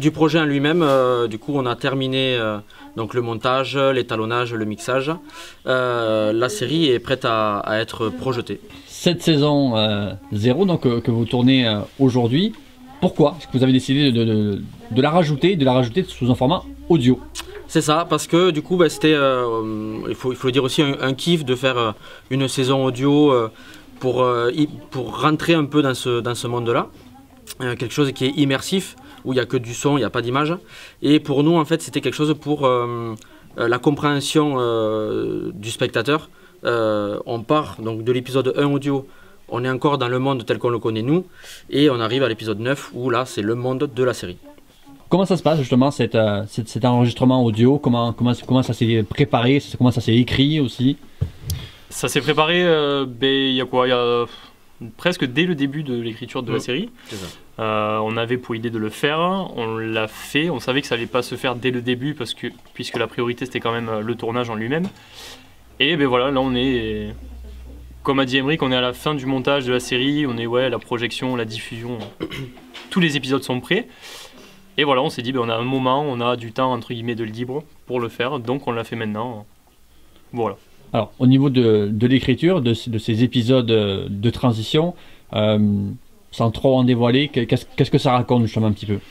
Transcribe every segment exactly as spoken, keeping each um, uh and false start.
du projet en lui-même, euh, du coup on a terminé euh, donc le montage, l'étalonnage, le mixage. Euh, la série est prête à, à être projetée. Cette saison euh, zéro donc, euh, que vous tournez euh, aujourd'hui, pourquoi est-ce que vous avez décidé de, de, de la rajouter, de la rajouter sous un format audio? C'est ça, parce que du coup bah, c'était, euh, il faut, il faut dire aussi un, un kiff de faire euh, une saison audio euh, pour, euh, pour rentrer un peu dans ce, dans ce monde-là. Euh, quelque chose qui est immersif, où il n'y a que du son, il n'y a pas d'image. Et pour nous, en fait, c'était quelque chose pour euh, euh, la compréhension euh, du spectateur. Euh, on part donc de l'épisode un audio, on est encore dans le monde tel qu'on le connaît nous, et on arrive à l'épisode neuf, où là, c'est le monde de la série. Comment ça se passe justement cet, euh, cet, cet enregistrement audio? Comment, comment, comment ça s'est préparé? Comment ça s'est écrit aussi? Ça s'est préparé, euh, ben, il y a quoi? Il y a presque dès le début de l'écriture de mmh. la série. Euh, on avait pour idée de le faire, on l'a fait, on savait que ça allait pas se faire dès le début parce que, puisque la priorité c'était quand même le tournage en lui-même. Et ben voilà, là on est, comme a dit Aymeric, on est à la fin du montage de la série, on est ouais, la projection, la diffusion, tous les épisodes sont prêts. Et voilà, on s'est dit, ben, on a un moment, on a du temps entre guillemets de libre pour le faire, donc on l'a fait maintenant. Voilà. Alors, au niveau de, de l'écriture, de, de ces épisodes de transition, euh, sans trop en dévoiler, qu'est-ce qu'est-ce que ça raconte justement un petit peu?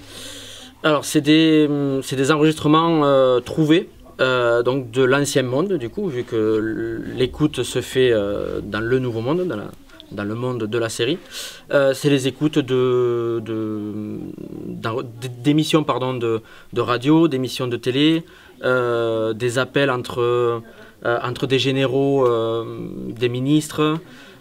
Alors, c'est des, c'est des enregistrements euh, trouvés, euh, donc de l'ancien monde, du coup, vu que l'écoute se fait euh, dans le nouveau monde, dans, la, dans le monde de la série. Euh, c'est les écoutes de, de, d'émissions pardon, de, de radio, d'émissions de télé, euh, des appels entre... Euh, entre des généraux, euh, des ministres,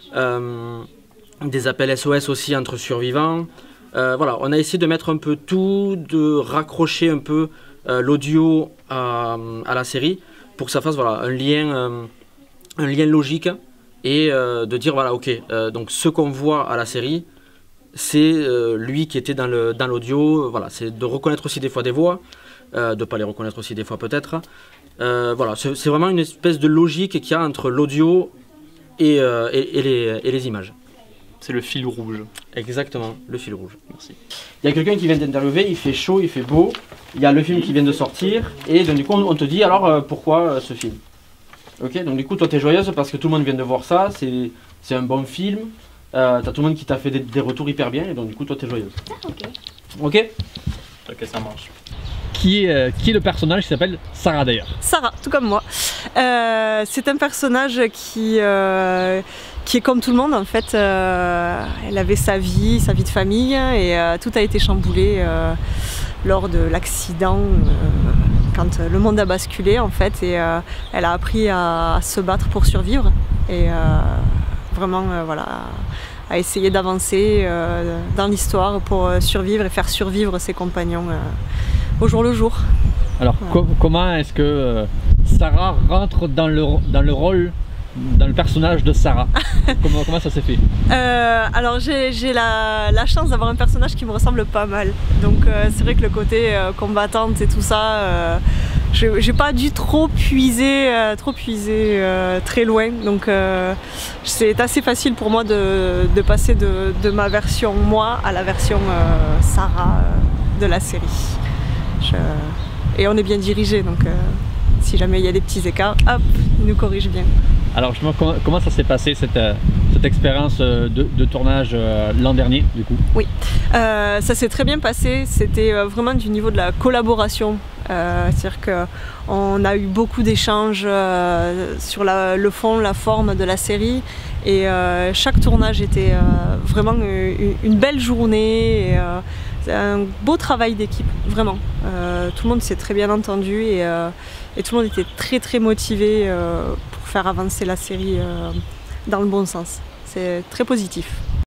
euh, des appels S O S aussi entre survivants. Euh, voilà, on a essayé de mettre un peu tout, de raccrocher un peu euh, l'audio à, à la série pour que ça fasse voilà, un, lien, euh, un lien logique et euh, de dire voilà, ok, euh, donc ce qu'on voit à la série, c'est euh, lui qui était dans le, dans l'audio. Voilà, c'est de reconnaître aussi des fois des voix, euh, de ne pas les reconnaître aussi des fois peut-être. Euh, voilà, c'est vraiment une espèce de logique qu'il y a entre l'audio et, euh, et, et, les, et les images. C'est le fil rouge. Exactement, le fil rouge. Merci. Il y a quelqu'un qui vient d'interviewer, il fait chaud, il fait beau, il y a le film qui vient de sortir, et donc du coup on te dit alors euh, pourquoi euh, ce film? Ok, donc du coup toi t'es joyeuse parce que tout le monde vient de voir ça, c'est un bon film, euh, t'as tout le monde qui t'a fait des, des retours hyper bien, et donc du coup toi t'es joyeuse. Ah, ok. Ok. Ok, ça marche. Qui est, euh, qui est le personnage qui s'appelle Sarah d'ailleurs? Sarah, tout comme moi. Euh, c'est un personnage qui, euh, qui est comme tout le monde en fait. Euh, elle avait sa vie, sa vie de famille et euh, tout a été chamboulé euh, lors de l'accident euh, quand le monde a basculé en fait et euh, elle a appris à, à se battre pour survivre et euh, vraiment euh, voilà, à essayer d'avancer euh, dans l'histoire pour survivre et faire survivre ses compagnons euh, au jour le jour. Alors ouais. co comment est-ce que euh, Sarah rentre dans le, dans le rôle, dans le personnage de Sarah? comment, comment ça s'est fait? euh, Alors j'ai la, la chance d'avoir un personnage qui me ressemble pas mal. Donc euh, c'est vrai que le côté euh, combattante et tout ça, euh, j'ai pas dû trop puiser, euh, trop puiser euh, très loin. Donc euh, c'est assez facile pour moi de, de passer de, de ma version moi à la version euh, Sarah euh, de la série. Je... Et on est bien dirigé, donc euh, si jamais il y a des petits écarts, hop, il nous corrige bien. Alors justement, comment, comment ça s'est passé cette, euh, cette expérience de, de tournage euh, l'an dernier du coup? Oui, euh, ça s'est très bien passé, c'était euh, vraiment du niveau de la collaboration. Euh, C'est-à-dire qu'on a eu beaucoup d'échanges euh, sur la, le fond, la forme de la série et euh, chaque tournage était euh, vraiment une, une belle journée. Et, euh, c'est un beau travail d'équipe, vraiment. Euh, tout le monde s'est très bien entendu et, euh, et tout le monde était très très motivé euh, pour faire avancer la série euh, dans le bon sens. C'est très positif.